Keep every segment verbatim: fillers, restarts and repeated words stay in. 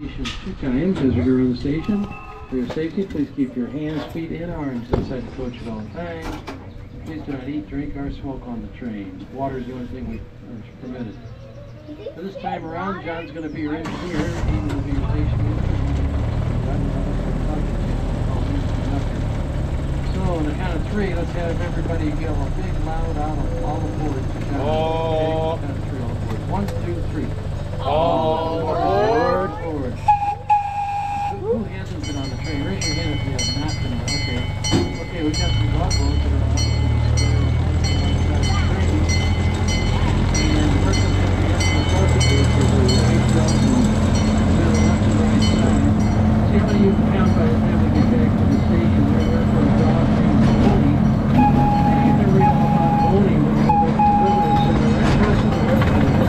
Two times as we go around the station. For your safety, please keep your hands, feet, and arms inside the coach at all times. Please do not eat, drink, or smoke on the train. Water is the only thing we are permitted. For this time around, John's going to be your engineer. Aiden will be your station engineer. So, on the count of three, let's have everybody yell a big, loud, out of all aboard. Oh. Okay, count of three, all aboard. One, two, three. All aboard. Forward. Who hasn't been on the train? Raise your hand if you have not been on. Okay. Okay, we've got some dog boats that are on the train. And the person that's going to be asking the focus is the right belt and the left and right side. See how many you can count by the time we get back to the station. They're there for a dog named Tony. They have to reel about Tony when you go back to the visitors. So the right person, the rest of the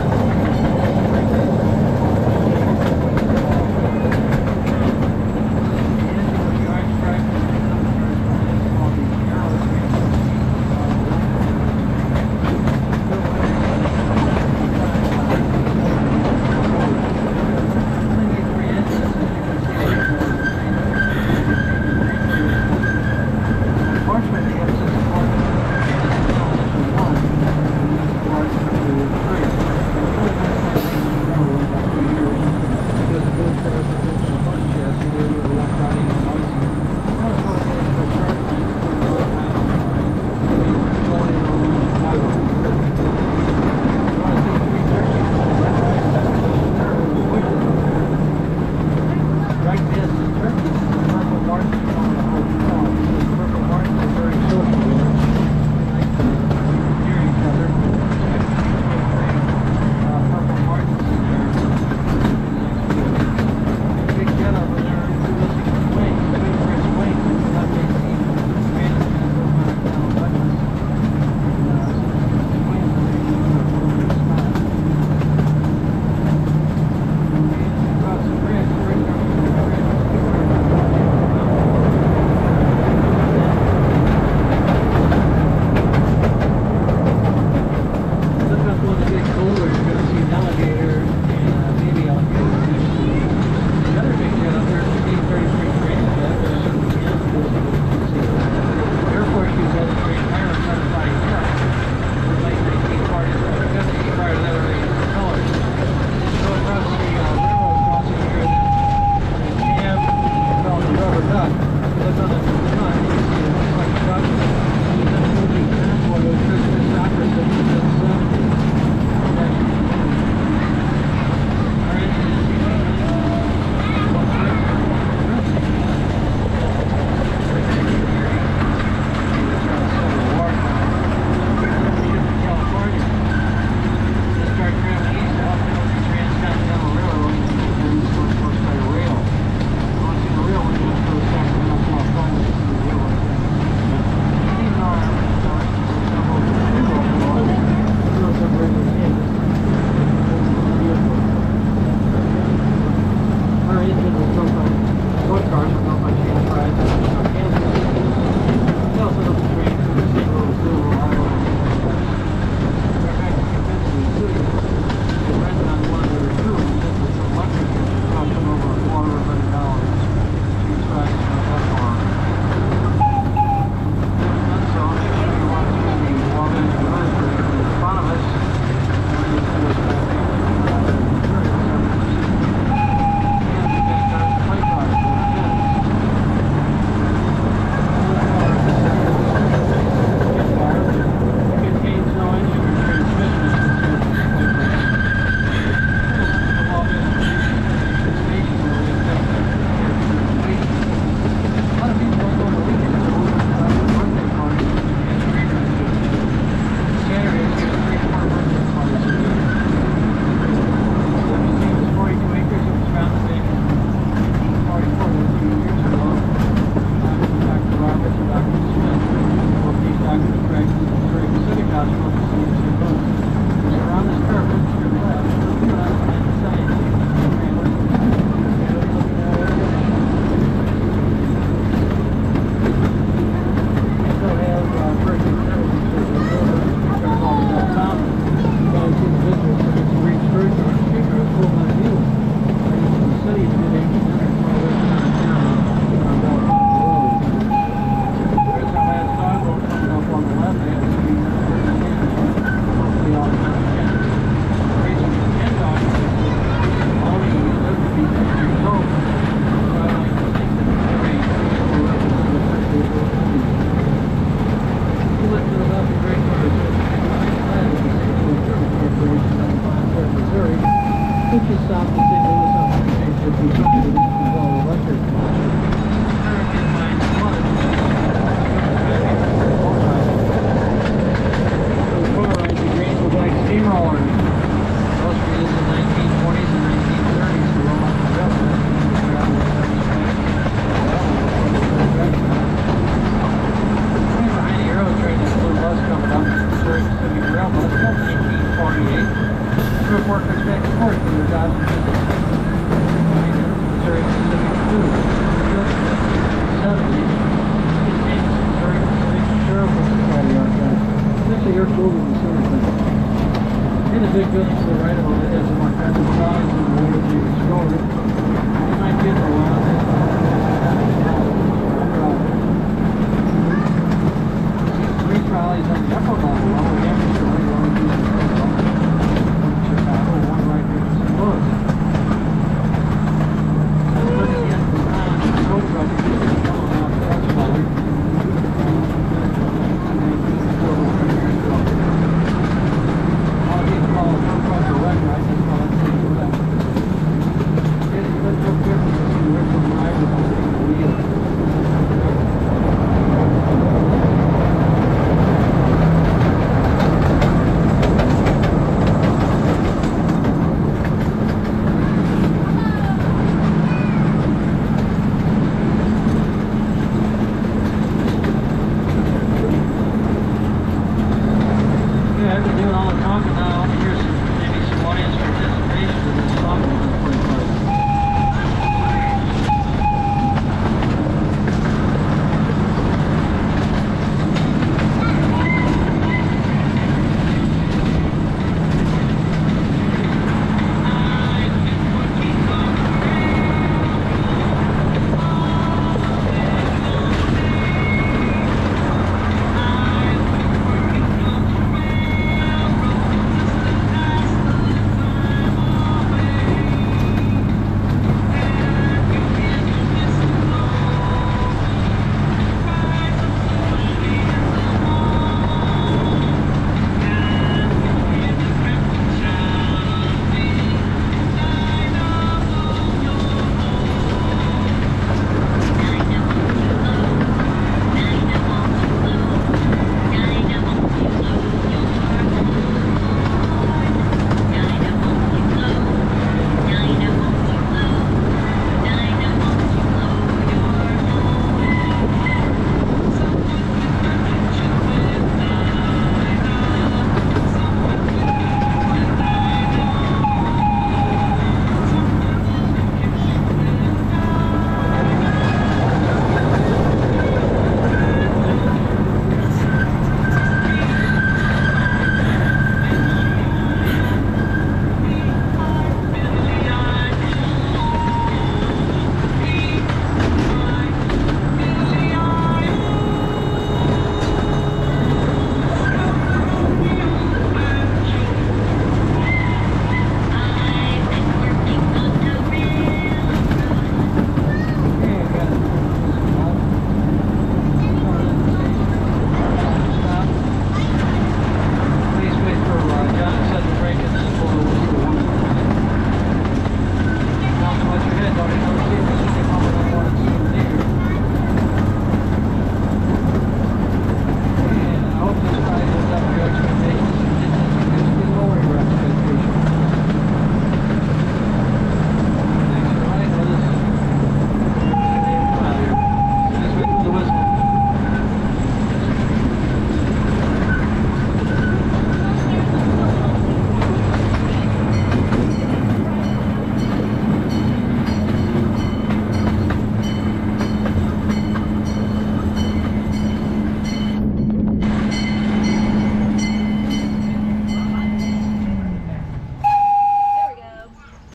big building